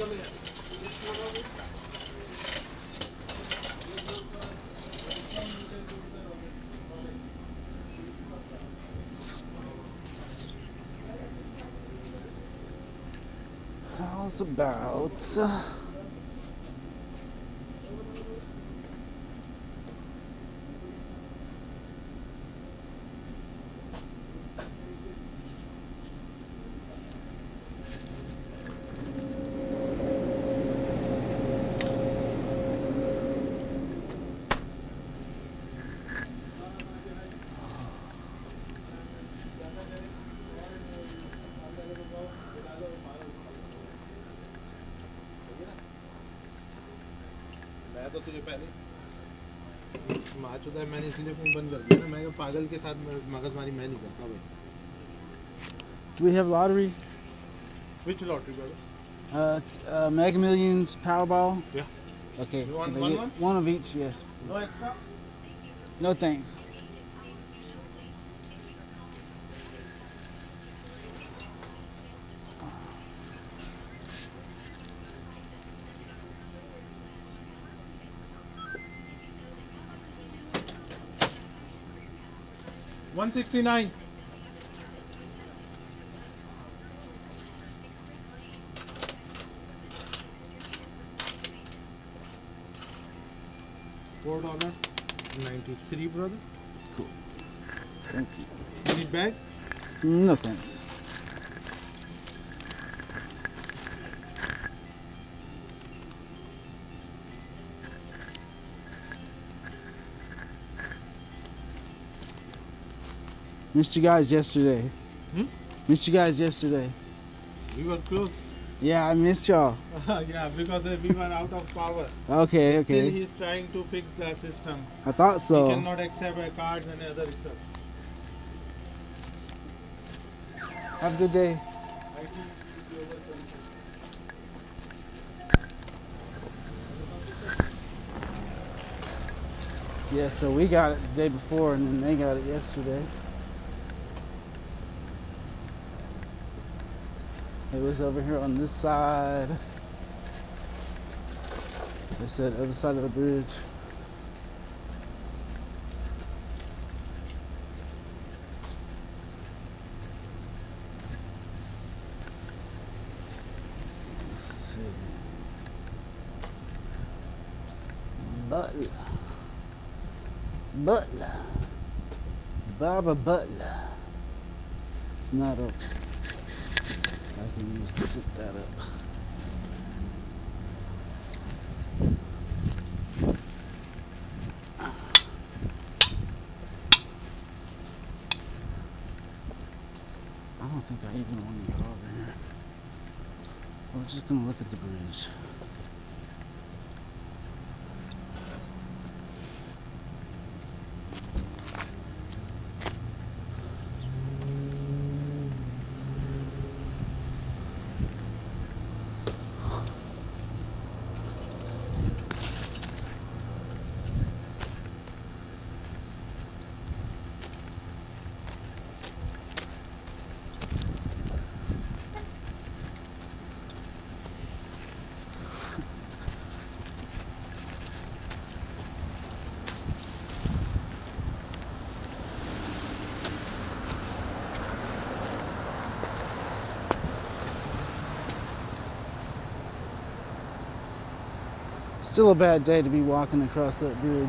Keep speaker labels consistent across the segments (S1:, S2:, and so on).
S1: How's about
S2: तो तुझे पहले माचुदा है, मैंने इसलिए फोन बंद कर दिया ना। मैं पागल के साथ मगजमारी मैं नहीं करता भाई।
S1: Do we have lottery?
S2: Which lottery, brother?
S1: Mega Millions, Powerball?
S2: Yeah.
S1: Okay.
S2: You want
S1: Can I
S2: one
S1: get
S2: one?
S1: one of each, yes.
S2: No extra?
S1: No thanks.
S2: $169. $4.93, brother.
S1: Cool. Thank you.
S2: You need bag?
S1: No thanks. Missed you guys yesterday. Missed you guys yesterday.
S2: We were close.
S1: Yeah, I missed y'all.
S2: Yeah, because we were out of power.
S1: Okay,
S2: Still,
S1: okay.
S2: he's trying to fix the system.
S1: I thought so.
S2: He cannot accept cards and other stuff.
S1: Have a good day. Yeah, so we got it the day before and then they got it yesterday. It was over here on this side. They said other side of the bridge. Let's see. Butler. Butler. Barbara Butler. It's not open. I can use to zip that up. I don't think I even want to go over here. I'm just gonna look at the bridge. Still a bad day to be walking across that bridge.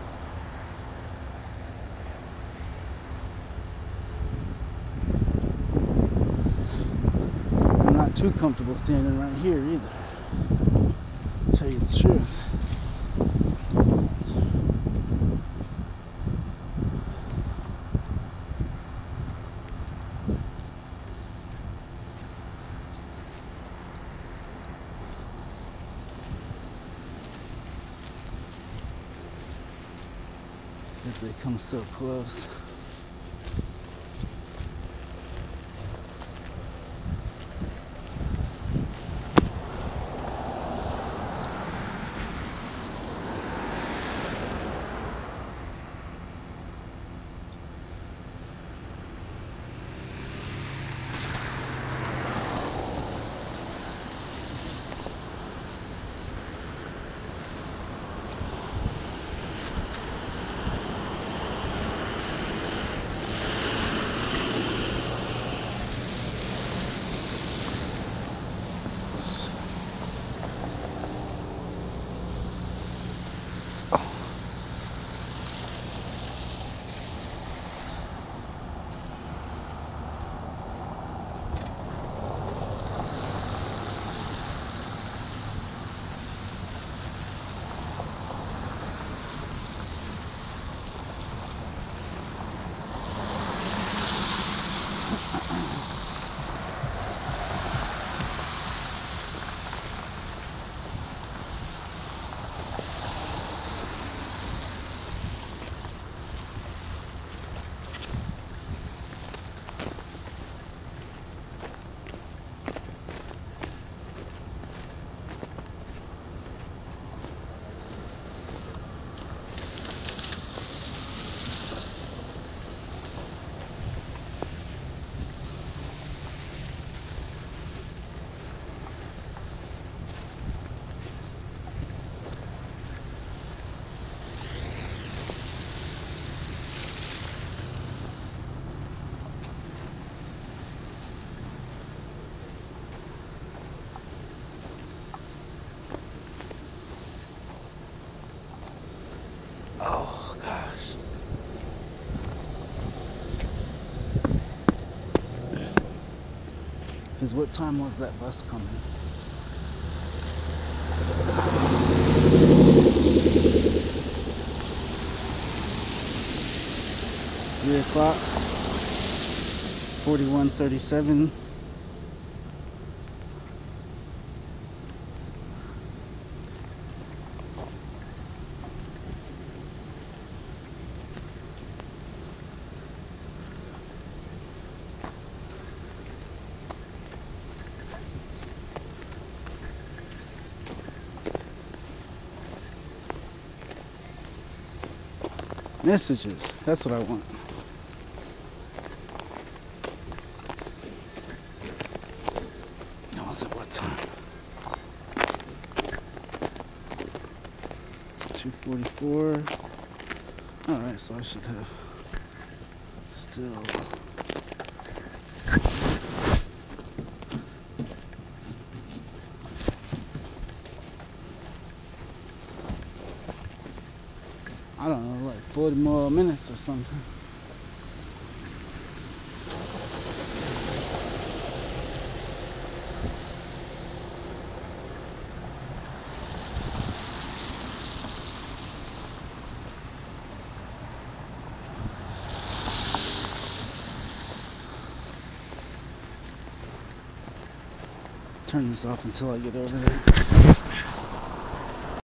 S1: I'm not too comfortable standing right here either, to tell you the truth. As they come so close. Because what time was that bus coming? 3 o'clock. 41:37. Messages. That's what I want. Was it what time? 2:44. Alright, so I should have still. I don't know, like 40 more minutes or something. Turn this off until I get over there.